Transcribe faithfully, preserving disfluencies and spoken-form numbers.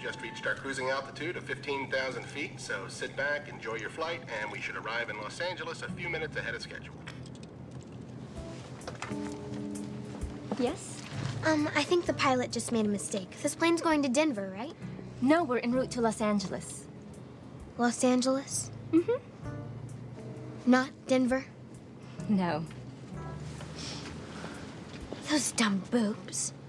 just reached our cruising altitude of fifteen thousand feet, so sit back, enjoy your flight, and we should arrive in Los Angeles a few minutes ahead of schedule. Yes? Um, I think the pilot just made a mistake. This plane's going to Denver, right? No, we're en route to Los Angeles. Los Angeles? Mm-hmm. Not Denver? No. Those dumb boobs.